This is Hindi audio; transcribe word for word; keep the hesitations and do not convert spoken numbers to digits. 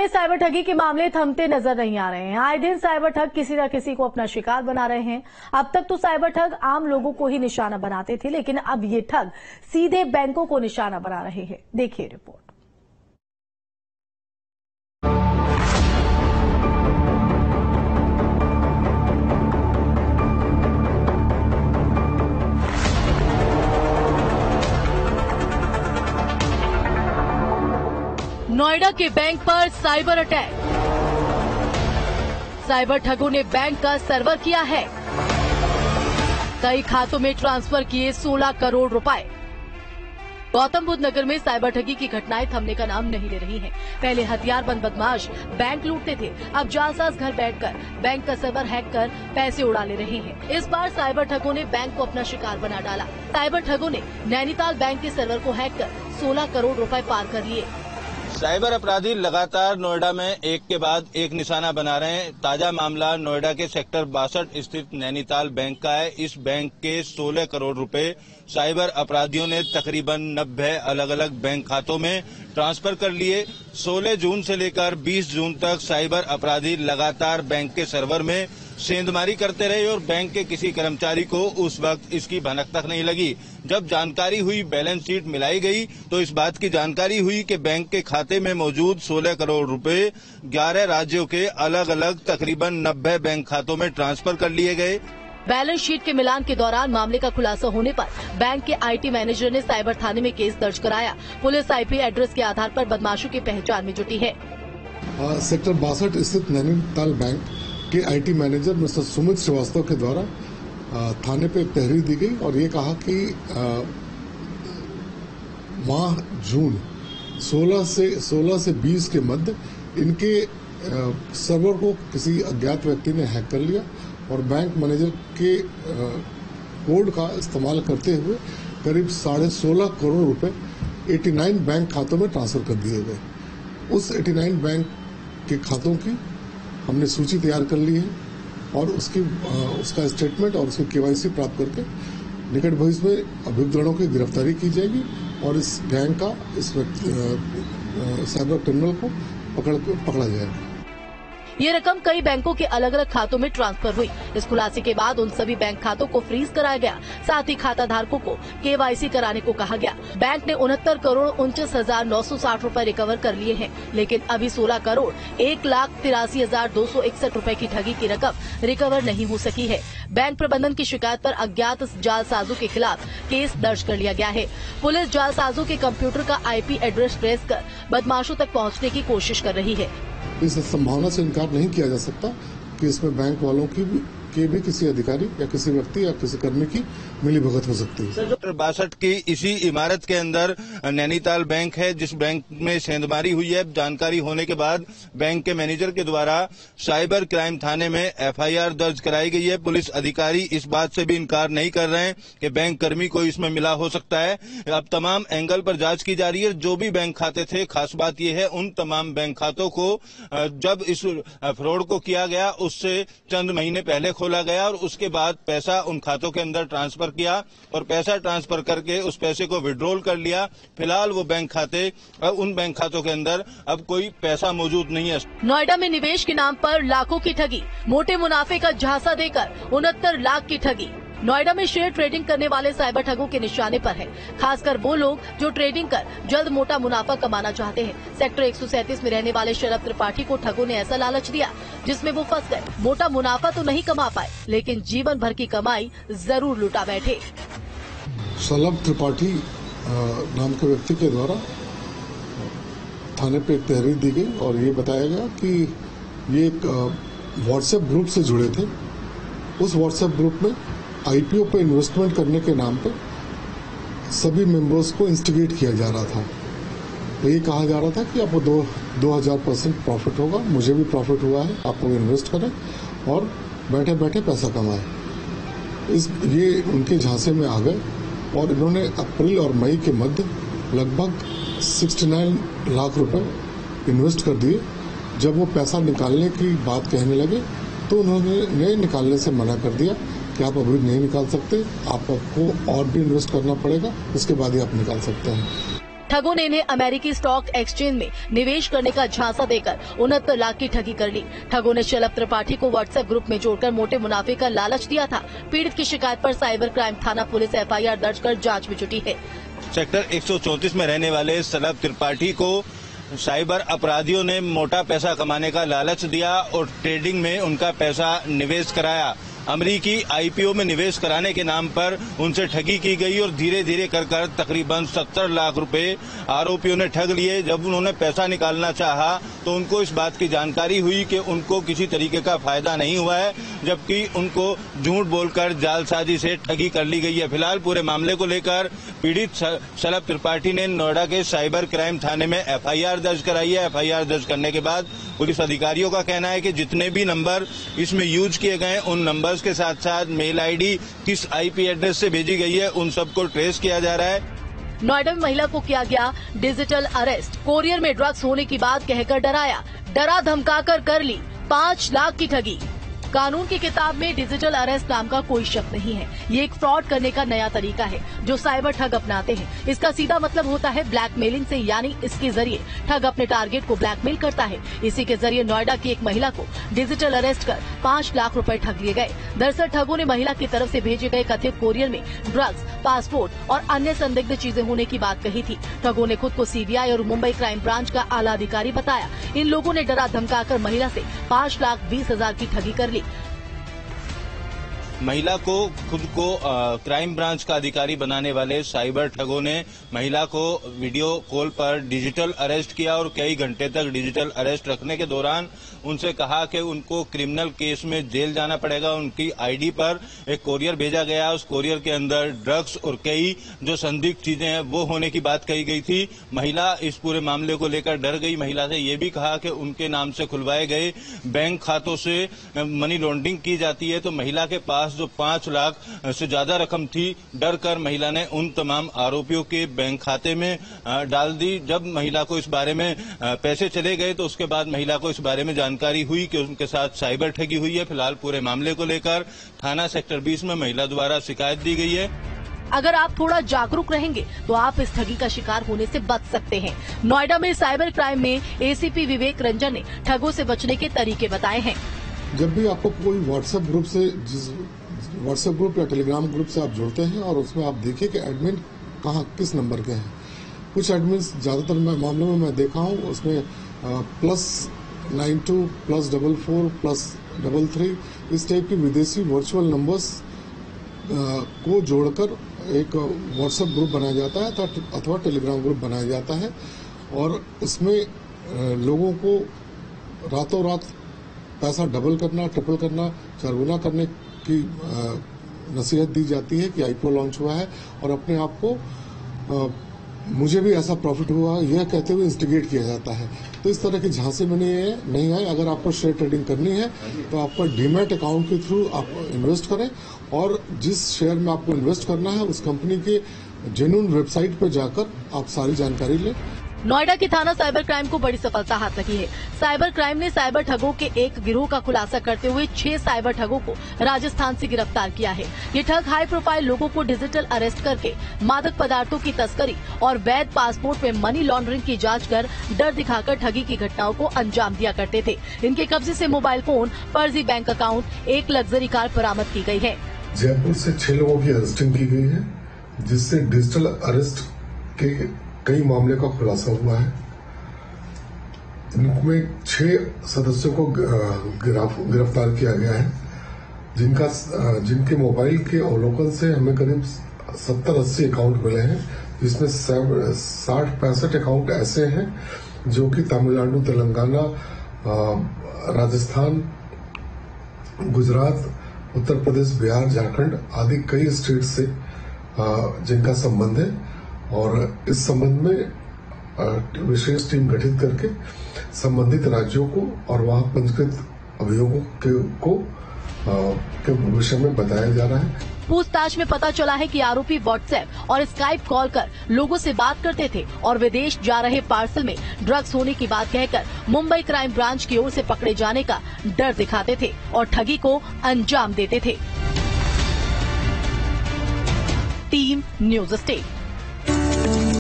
में साइबर ठगी के मामले थमते नजर नहीं आ रहे हैं। आए दिन साइबर ठग किसी न किसी को अपना शिकार बना रहे हैं। अब तक तो साइबर ठग आम लोगों को ही निशाना बनाते थे, लेकिन अब ये ठग सीधे बैंकों को निशाना बना रहे हैं। देखिए रिपोर्ट। नोएडा के बैंक पर साइबर अटैक। साइबर ठगों ने बैंक का सर्वर किया है। कई खातों में ट्रांसफर किए सोलह करोड़ रुपए। गौतम बुद्ध नगर में साइबर ठगी की घटनाएं थमने का नाम नहीं ले रही हैं। पहले हथियारबंद बदमाश बैंक लूटते थे, अब जालसाज घर बैठकर बैंक का सर्वर हैक कर पैसे उड़ा ले रहे हैं। इस बार साइबर ठगों ने बैंक को अपना शिकार बना डाला। साइबर ठगों ने नैनीताल बैंक के सर्वर को हैक कर सोलह करोड़ रुपए पार कर लिए। साइबर अपराधी लगातार नोएडा में एक के बाद एक निशाना बना रहे हैं। ताजा मामला नोएडा के सेक्टर बासठ स्थित नैनीताल बैंक का है। इस बैंक के सोलह करोड़ रुपए साइबर अपराधियों ने तकरीबन नब्बे अलग अलग बैंक खातों में ट्रांसफर कर लिए। सोलह जून से लेकर बीस जून तक साइबर अपराधी लगातार बैंक के सर्वर में सेंधमारी करते रहे और बैंक के किसी कर्मचारी को उस वक्त इसकी भनक तक नहीं लगी। जब जानकारी हुई, बैलेंस शीट मिलाई गई, तो इस बात की जानकारी हुई कि बैंक के खाते में मौजूद सोलह करोड़ रुपए ग्यारह राज्यों के अलग अलग तकरीबन नब्बे बैंक खातों में ट्रांसफर कर लिए गए। बैलेंस शीट के मिलान के दौरान मामले का खुलासा होने पर बैंक के आईटी मैनेजर ने साइबर थाने में केस दर्ज कराया। पुलिस आईपी एड्रेस के आधार पर बदमाशों की पहचान में जुटी है। आ, सेक्टर बासठ स्थित नैनीताल बैंक के IT manager mister Sumit Srivastava के द्वारा आ, थाने पे एक तहरीर दी गई और ये कहा कि आ, माह जून सोलह से सोलह से बीस के मध्य इनके आ, सर्वर को किसी अज्ञात व्यक्ति ने हैक कर लिया और बैंक मैनेजर के आ, कोड का इस्तेमाल करते हुए करीब साढ़े सोलह करोड़ रुपए नवासी बैंक खातों में ट्रांसफर कर दिए गए। उस नवासी बैंक के खातों की हमने सूची तैयार कर ली है और उसकी उसका स्टेटमेंट और उसकी केवाईसी प्राप्त करके निकट भविष्य में अभियुक्तों की गिरफ्तारी की जाएगी और इस गैंग का इस साइबर क्रिमिनल को पकड़ पकड़ा जाएगा। ये रकम कई बैंकों के अलग अलग खातों में ट्रांसफर हुई। इस खुलासे के बाद उन सभी बैंक खातों को फ्रीज कराया गया। साथ ही खाता धारकों को केवाईसी कराने को कहा गया। बैंक ने उनहत्तर करोड़ उनचास हजार नौ सौ साठ रूपए रिकवर कर लिए हैं, लेकिन अभी सोलह करोड़ एक लाख तिरासी हजार दो सौ इकसठ रूपए की ठगी की रकम रिकवर नहीं हो सकी है। बैंक प्रबंधन की शिकायत पर अज्ञात जालसाजों के खिलाफ केस दर्ज कर लिया गया है। पुलिस जालसाजों के कंप्यूटर का आईपी एड्रेस ट्रेस कर बदमाशों तक पहुंचने की कोशिश कर रही है। इस संभावना से इनकार नहीं किया जा सकता कि इसमें बैंक वालों की भी के भी किसी अधिकारी या किसी व्यक्ति या किसी कर्मी की मिलीभगत हो सकती है। सेक्टर बासठ की इसी इमारत के अंदर नैनीताल बैंक है, जिस बैंक में सेंधमारी हुई है। जानकारी होने के बाद बैंक के मैनेजर के द्वारा साइबर क्राइम थाने में एफआईआर दर्ज कराई गई है। पुलिस अधिकारी इस बात से भी इनकार नहीं कर रहे हैं कि बैंक कर्मी को इसमें मिला हो सकता है। अब तमाम एंगल पर जांच की जा रही है। जो भी बैंक खाते थे, खास बात यह है उन तमाम बैंक खातों को जब इस फ्रॉड को किया गया उससे चंद महीने पहले खोला गया और उसके बाद पैसा उन खातों के अंदर ट्रांसफर किया और पैसा ट्रांसफर करके उस पैसे को विड्रॉल कर लिया। फिलहाल वो बैंक खाते उन बैंक खातों के अंदर अब कोई पैसा मौजूद नहीं है। नोएडा में निवेश के नाम पर लाखों की ठगी, मोटे मुनाफे का झांसा देकर उनहत्तर लाख की ठगी। नोएडा में शेयर ट्रेडिंग करने वाले साइबर ठगों के निशाने पर है, खासकर वो लोग जो ट्रेडिंग कर जल्द मोटा मुनाफा कमाना चाहते हैं। सेक्टर एक सौ सैंतीस में रहने वाले शरद त्रिपाठी को ठगों ने ऐसा लालच दिया जिसमें वो फंस गए। मोटा मुनाफा तो नहीं कमा पाए, लेकिन जीवन भर की कमाई जरूर लुटा बैठे। शरद त्रिपाठी नाम के व्यक्ति के द्वारा थाने पे एक तहरीर दी गई और ये बताया गया कि ये एक व्हाट्सएप ग्रुप से जुड़े थे। उस व्हाट्सएप ग्रुप में आईपीओ पे इन्वेस्टमेंट करने के नाम पे सभी मेंबर्स को इंस्टिगेट किया जा रहा था। तो ये कहा जा रहा था कि आपको दो दो हजार परसेंट प्रॉफिट होगा, मुझे भी प्रॉफिट हुआ है, आप लोग इन्वेस्ट करें और बैठे बैठे पैसा कमाएं। इस ये उनके झांसे में आ गए और इन्होंने अप्रैल और मई के मध्य लगभग उनहत्तर लाख रुपए इन्वेस्ट कर दिए। जब वो पैसा निकालने की बात कहने लगे तो उन्होंने निकालने से मना कर दिया कि आप अभी नहीं निकाल सकते, आपको और भी इन्वेस्ट करना पड़ेगा, उसके बाद ही आप निकाल सकते हैं। ठगों ने इन्हें अमेरिकी स्टॉक एक्सचेंज में निवेश करने का झांसा देकर उनहत्तर लाख की ठगी कर ली। ठगों ने शलभ त्रिपाठी को व्हाट्सएप ग्रुप में जोड़कर मोटे मुनाफे का लालच दिया था। पीड़ित की शिकायत पर साइबर क्राइम थाना पुलिस एफ आई आर दर्ज कर जांच में जुटी है। सेक्टर एक सौ चौंतीस में रहने वाले शलभ त्रिपाठी को साइबर अपराधियों ने मोटा पैसा कमाने का लालच दिया और ट्रेडिंग में उनका पैसा निवेश कराया। अमेरिकी आई पी ओ में निवेश कराने के नाम पर उनसे ठगी की गई और धीरे धीरे कर कर तकरीबन सत्तर लाख रुपए आरोपियों ने ठग लिए। जब उन्होंने पैसा निकालना चाहा तो उनको इस बात की जानकारी हुई कि उनको किसी तरीके का फायदा नहीं हुआ है, जबकि उनको झूठ बोलकर जालसाजी से ठगी कर ली गई है। फिलहाल पूरे मामले को लेकर पीड़ित शलभ त्रिपाठी ने नोएडा के साइबर क्राइम थाने में एफ आई आर दर्ज कराई है। एफ आई आर दर्ज करने के बाद पुलिस अधिकारियों का कहना है कि जितने भी नंबर इसमें यूज किए गए उन नंबर के साथ साथ मेल आईडी किस आईपी एड्रेस से भेजी गई है उन सबको ट्रेस किया जा रहा है। नोएडा में महिला को किया गया डिजिटल अरेस्ट। कोरियर में ड्रग्स होने की बात कहकर डराया, डरा धमकाकर कर ली पाँच लाख की ठगी। कानून की किताब में डिजिटल अरेस्ट नाम का कोई शब्द नहीं है। ये एक फ्रॉड करने का नया तरीका है जो साइबर ठग अपनाते हैं। इसका सीधा मतलब होता है ब्लैकमेलिंग से, यानी इसके जरिए ठग अपने टारगेट को ब्लैकमेल करता है। इसी के जरिए नोएडा की एक महिला को डिजिटल अरेस्ट कर पाँच लाख रुपए ठग लिए गए। दरअसल ठगों ने महिला की तरफ से भेजे गए कथित कोरियर में ड्रग्स, पासपोर्ट और अन्य संदिग्ध चीजें होने की बात कही थी। ठगों ने खुद को सी बी आई और मुंबई क्राइम ब्रांच का आला अधिकारी बताया। इन लोगों ने डरा धमकाकर महिला से पाँच लाख बीस हजार की ठगी कर ली। महिला को खुद को आ, क्राइम ब्रांच का अधिकारी बनाने वाले साइबर ठगों ने महिला को वीडियो कॉल पर डिजिटल अरेस्ट किया और कई घंटे तक डिजिटल अरेस्ट रखने के दौरान उनसे कहा कि उनको क्रिमिनल केस में जेल जाना पड़ेगा। उनकी आईडी पर एक कोरियर भेजा गया, उस कोरियर के अंदर ड्रग्स और कई जो संदिग्ध चीजें हैं वो होने की बात कही गई थी। महिला इस पूरे मामले को लेकर डर गई। महिला से ये भी कहा कि उनके नाम से खुलवाए गए बैंक खातों से मनी लॉन्ड्रिंग की जाती है। तो महिला के पास जो पांच लाख से ज्यादा रकम थी, डर कर महिला ने उन तमाम आरोपियों के बैंक खाते में डाल दी। जब महिला को इस बारे में पैसे चले गए तो उसके बाद महिला को इस बारे में जानकारी हुई कि उनके साथ साइबर ठगी हुई है। फिलहाल पूरे मामले को लेकर थाना सेक्टर बीस में महिला द्वारा शिकायत दी गई है। अगर आप थोड़ा जागरूक रहेंगे तो आप इस ठगी का शिकार होने से बच सकते हैं। नोएडा में साइबर क्राइम में ए सी पी विवेक रंजन ने ठगों से बचने के तरीके बताए हैं। जब भी आपको कोई व्हाट्सएप ग्रुप से जिस व्हाट्सएप ग्रुप या टेलीग्राम ग्रुप से आप जुड़ते हैं और उसमें आप देखिए कि एडमिन कहाँ किस नंबर के हैं। कुछ एडमिन ज्यादातर मामलों में मैं देखा हूँ उसमें plus nine two plus double four plus double three इस टाइप की विदेशी वर्चुअल नंबर्स को जोड़कर एक व्हाट्सएप ग्रुप बनाया जाता है अथवा टेलीग्राम ग्रुप बनाया जाता है और उसमें लोगों को रातों रात पैसा डबल करना, ट्रिपल करना, चारगुना करने की नसीहत दी जाती है कि आई पी ओ लॉन्च हुआ है और अपने आप को आ, मुझे भी ऐसा प्रॉफिट हुआ यह कहते हुए इंस्टिगेट किया जाता है। तो इस तरह की झांसे में नहीं है। अगर आपको शेयर ट्रेडिंग करनी है तो आपका डीमैट अकाउंट के थ्रू आप इन्वेस्ट करें और जिस शेयर में आपको इन्वेस्ट करना है उस कंपनी के जेन्युइन वेबसाइट पर जाकर आप सारी जानकारी लें। नोएडा की थाना साइबर क्राइम को बड़ी सफलता हाथ लगी है। साइबर क्राइम ने साइबर ठगों के एक गिरोह का खुलासा करते हुए छह साइबर ठगों को राजस्थान से गिरफ्तार किया है। ये ठग हाई प्रोफाइल लोगों को डिजिटल अरेस्ट करके मादक पदार्थों की तस्करी और वैध पासपोर्ट में मनी लॉन्ड्रिंग की जांच कर डर दिखाकर ठगी की घटनाओं को अंजाम दिया करते थे। इनके कब्जे से मोबाइल फोन, फर्जी बैंक अकाउंट, एक लग्जरी कार बरामद की गई है। जयपुर से छह लोगों की अरेस्टिंग की गई है जिससे डिजिटल अरेस्ट के कई मामले का खुलासा हुआ है। इनमें छह सदस्यों को गिरफ्तार किया गया है जिनका जिनके मोबाइल के अवलोकन से हमें करीब सत्तर अस्सी अकाउंट मिले हैं जिसमें साठ पैंसठ अकाउंट ऐसे हैं जो कि तमिलनाडु, तेलंगाना, राजस्थान, गुजरात, उत्तर प्रदेश, बिहार, झारखंड आदि कई स्टेट से जिनका संबंध है और इस संबंध में विशेष टीम गठित करके संबंधित राज्यों को और वहां पंजीकृत अभियोगों के को के विषय में बताया जा रहा है। पूछताछ में पता चला है कि आरोपी व्हाट्सएप और स्काइप कॉल कर लोगों से बात करते थे और विदेश जा रहे पार्सल में ड्रग्स होने की बात कहकर मुंबई क्राइम ब्रांच की ओर से पकड़े जाने का डर दिखाते थे और ठगी को अंजाम देते थे। Team news state.